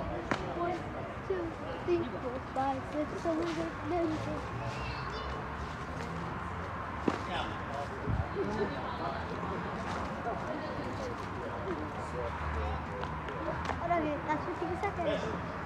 1, 2, 3, 4, 5, 6, 7, 8, 9, 10. Ora che la sua figlia sa che